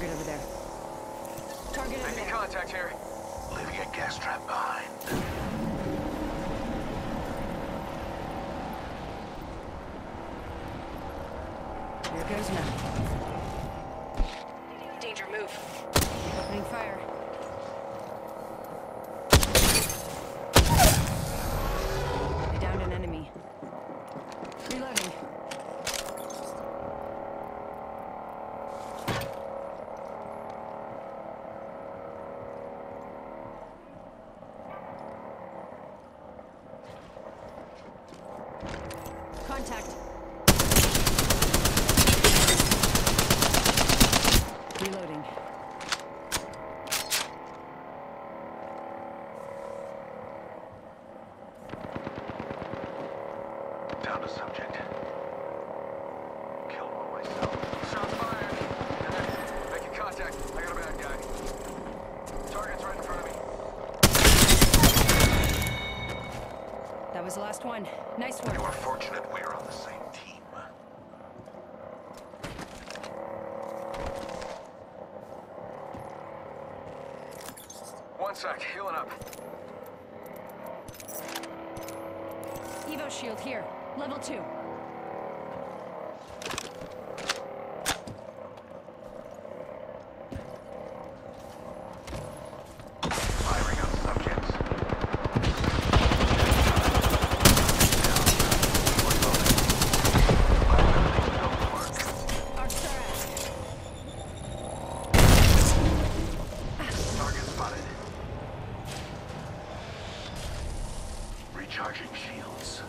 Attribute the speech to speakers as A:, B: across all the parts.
A: Target over there. Target over there.
B: Making contact here.
C: Leaving a gas trap behind.
A: Here goes now.
D: Danger, move.
A: Opening fire. I downed an enemy. Reloading. Contact. Reloading.
C: Down to subject. Killed one myself.
B: Shots fired. Making contact. I got a bad guy. Target's right in front of me.
A: That was the last one. Nice
C: You
A: work.
C: are fortunate we are on the same team.
B: One sec. Healing up.
A: Evo shield here. Level 2.
C: Firing on subjects.
A: Arcstar out.
C: Target spotted. Recharging shields.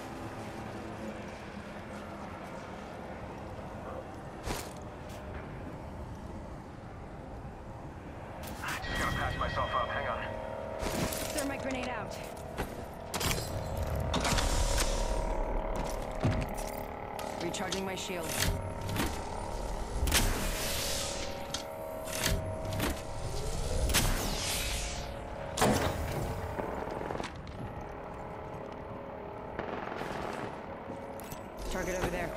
B: Just gotta patch myself up. Hang on.
A: Thermite grenade out. Recharging my shield. Target over there.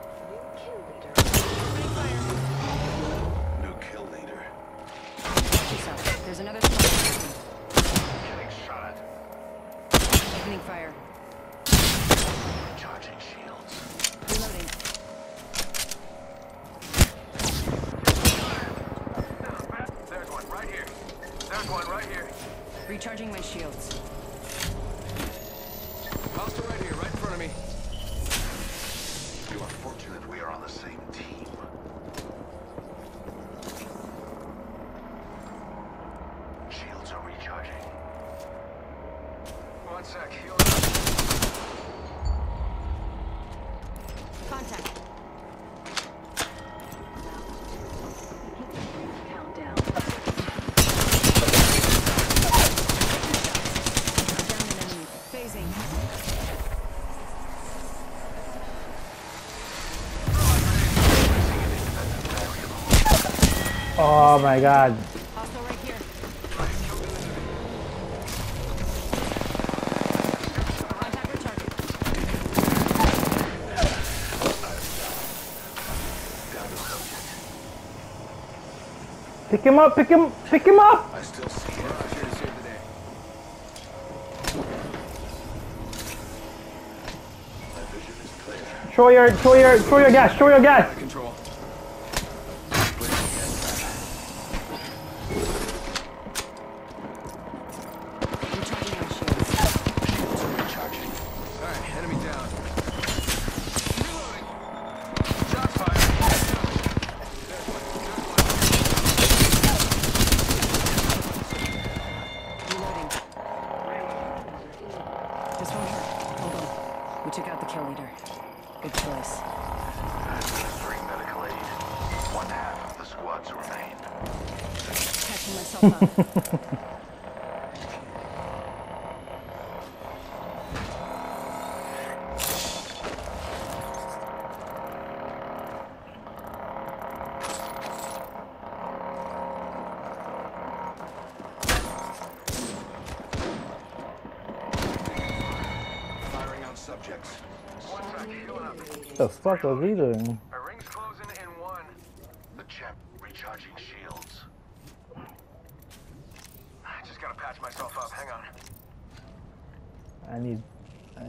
A: Opening fire.
C: New kill leader.
A: Watch yourself. There's another spot.
C: Getting shot at.
A: Opening fire.
C: Recharging shields.
A: Reloading.
B: There's one right here. There's one right here.
A: Recharging my shields.
B: Hostile right here, right in front of me.
C: You are fortunate we are on the same team. Shields are recharging.
B: One sec. Healing up.
A: Contact.
D: Countdown.
A: Down an enemy. Phasing.
E: Oh my god.
A: Hostile right here. Contact with target.
E: Pick him up, pick him up!
C: I still see him.
B: Here to save the day.
C: My vision is clear.
E: Show your gas, show your gas!
B: Control.
A: Recharging my shields.
C: Shields are recharging.
B: Alright, enemy down. Reloading. Shots fired.
A: Reloading. This won't hurt. Hold on. We took out the kill leader. Good choice.
C: Administering medical aid. One half of the squads remain.
A: Catching myself up.
C: Firing on subjects.
B: One sec. Healing up.
E: What the fuck was he doing?
B: Our ring's closing in one.
C: The champ recharging
B: myself up. Hang on.
E: I need I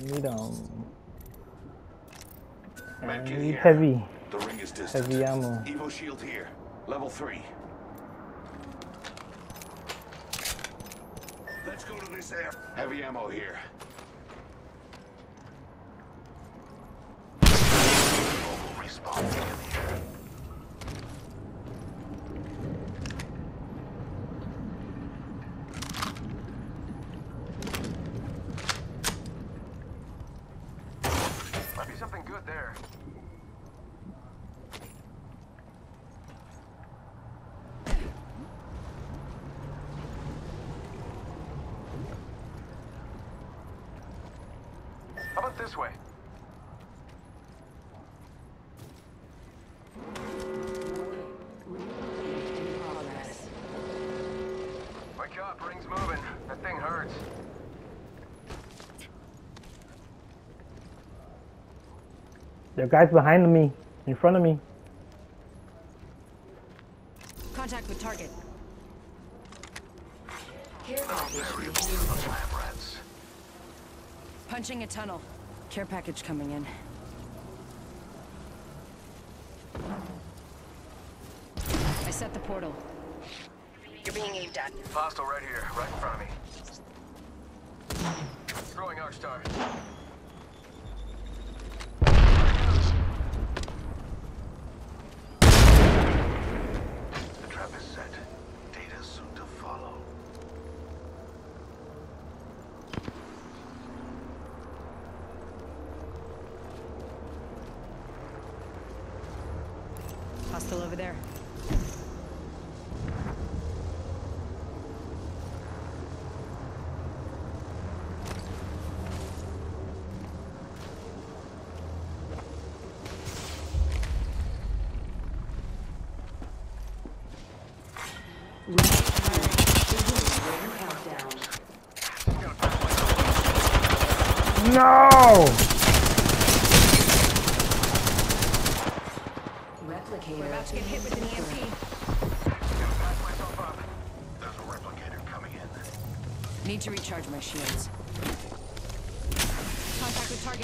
C: Medkit
E: need
C: here.
E: heavy.
C: The ring is distant.
E: Heavy ammo.
C: Evo shield here. Level 3. Let's go to this air. Heavy ammo here. Mobile respawn in here.
B: Might be something good there. How about this way? Wake up, ring's moving. That thing hurts.
E: There are guys behind me, in front of me.
A: Contact with target.
C: Very old for the lab rats.
A: Punching a tunnel. Care package coming in. I set the portal.
D: You're being aimed at.
B: Hostile right here, right in front of me. Throwing Arcstar.
C: The trap is set. Data soon to follow.
A: Hostile over there.
E: No!
A: We're about to get hit with an EMP.
B: Patch myself up.
C: There's a replicator coming in.
A: Need to recharge my shields. Contact with target.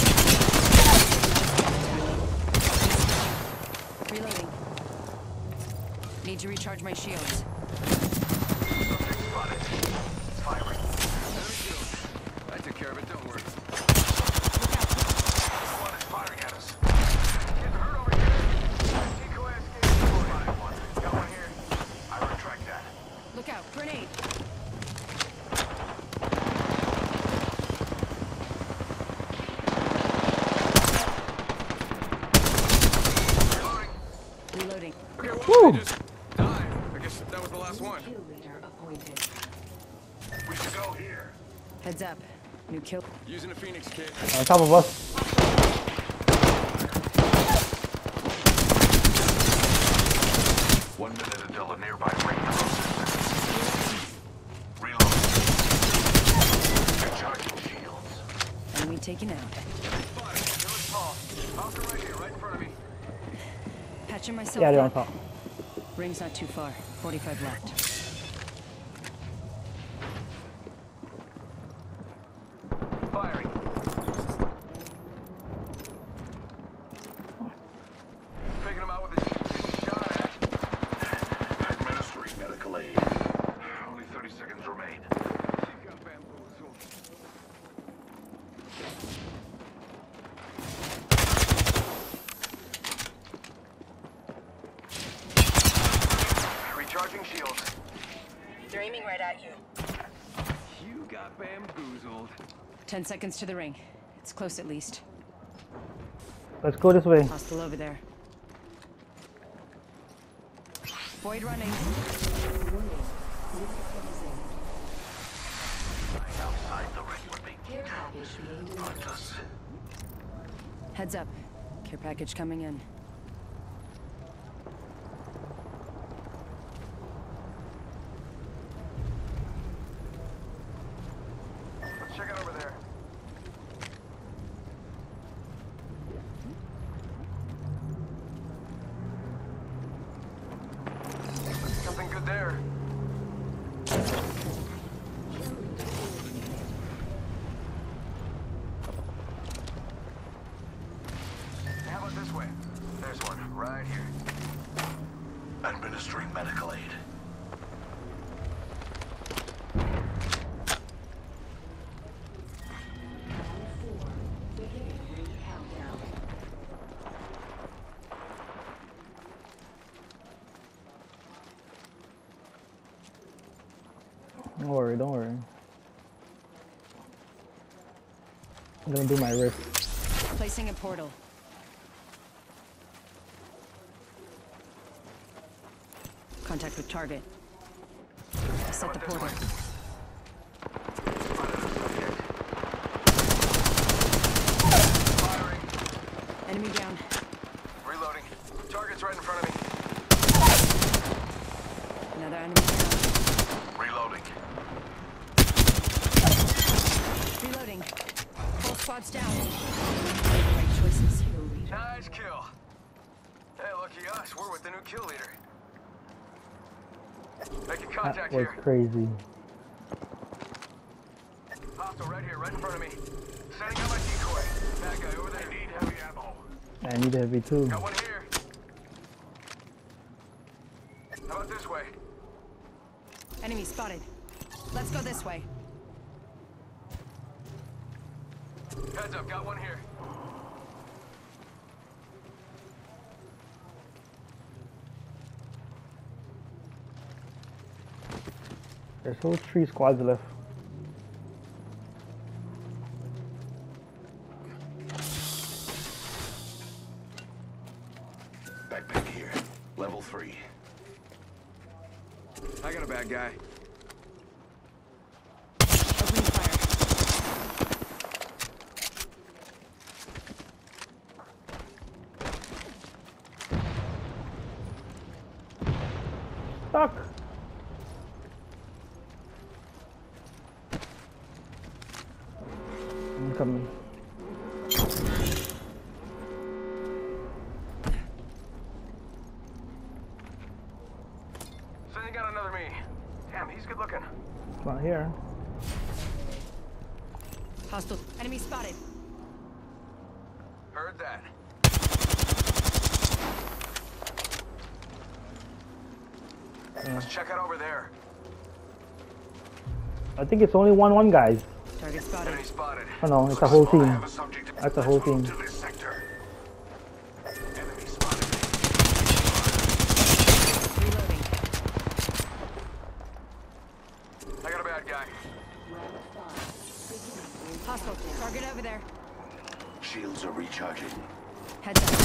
A: Reloading. Need to recharge my shields.
B: Subject spotted. It's firing. Enemy shield. I took care of it, don't worry.
C: One is firing at us.
B: Getting hurt over here. Decoy escape.
C: Spotted one.
B: Got one here.
C: I retract that.
A: Look out, grenade.
B: Reloading.
A: Reloading.
B: Okay, well,
E: Woo.
B: they just died. I guess that was the last one.
C: We should go here.
A: Heads up. New kill.
B: Using a Phoenix kit.
E: On top of us.
C: 1 minute until a nearby ring closes. Reload. Recharging shields.
A: Enemy taken out.
B: Fire. Village Paul. Hostile right here, right in front of me.
A: Patching myself
E: Yeah, they're on
A: up.
E: top.
A: Ring's not too far. 45 left.
B: Firing. Taking him out with a shot at.
C: Administering medical aid. Only 30 seconds remain.
B: She got bamboozled. Recharging shields.
D: They're aiming right at you.
B: You got bamboozled.
A: 10 seconds to the ring. It's close at least.
E: Let's go this way.
A: Hostile over there. Void running.
C: Outside the ring would be pointless.
A: Heads up. Care package coming in.
B: Let's check it over there. Something good there.
E: Don't worry, don't worry. I'm gonna do my risk.
A: Placing a portal. Contact with target. Set the portal.
B: Firing.
A: Enemy down.
B: Reloading. Target's right in front of me.
A: Another enemy down.
C: Reloading.
A: Reloading. Whole squad's down. Right choices.
B: Nice kill. Hey, lucky us. We're with the new kill leader. Making
E: That
B: contact
E: was
B: here.
E: crazy.
B: Hostile right here, right in front of me. Sending out my decoy. Bad guy over there. Need heavy ammo.
E: I need heavy too.
B: Got one here. How about this way?
A: Enemy spotted. Let's go this way.
B: Heads up, got one here.
E: There's still 3 squads left.
C: Backpack here. Level 3.
B: I got a bad guy.
A: Opening fire.
E: Stuck! I'm coming.
B: Sending out another me. Damn, he's good looking.
E: It's not here.
A: Hostile. Enemy spotted.
B: Heard that. Let's check out over there.
E: I think it's only 1-1, guys.
A: Target spotted.
B: Enemy spotted.
E: Oh no, it's a whole
C: I
E: team.
C: have a subject.
E: That's a whole
C: Let's move
E: team.
C: to this sector. Enemy spotted.
A: Reloading.
B: I got a bad guy.
A: Hostile. Target over there.
C: Shields are recharging.
A: Heads up.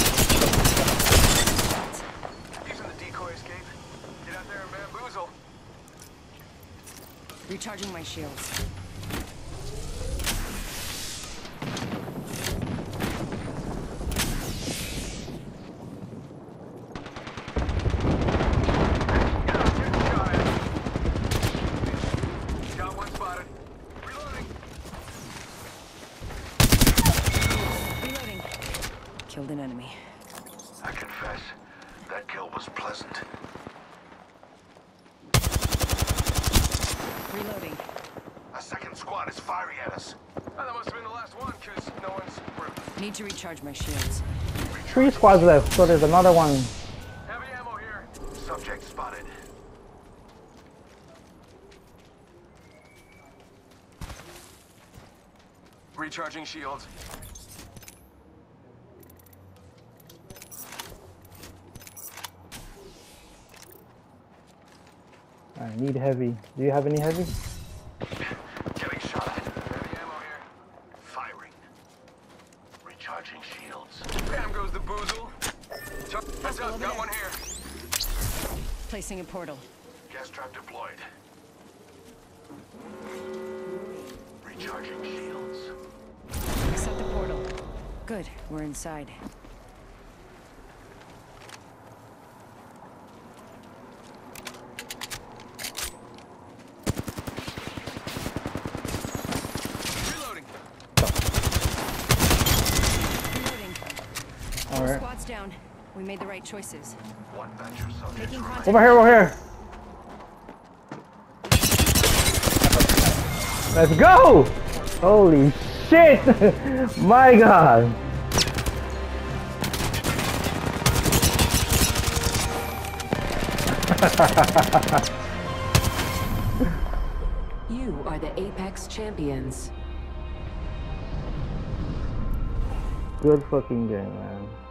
B: Using the decoy escape. Get out there and bamboozle.
A: Recharging my shields.
B: Got one spotted. Reloading.
A: Reloading. Killed an enemy.
C: I confess, that kill was pleasant.
A: Reloading.
C: A second squad is firing at us.
B: Oh, that must have been the last one, because no one's...
A: Need to recharge my shields.
E: 3 squads left, so there's another one.
B: Heavy ammo here.
C: Subject spotted.
B: Recharging shields.
E: I need heavy. Do you have any heavy?
C: Getting shot at.
B: Heavy ammo here.
C: Firing. Recharging shields.
B: Bam goes the boozle. Heads up, got one here.
A: Placing a portal.
C: Gas trap deployed. Recharging shields.
A: Set the portal. Good. We're inside.
B: Reloading.
A: Reloading.
E: All right.
A: Squad's down. We made the right choices.
C: One Thatcher subject.
A: Making contact.
E: Over here, over here. Let's go! Holy shit! My God!
F: You are the Apex champions.
E: Good fucking game, man.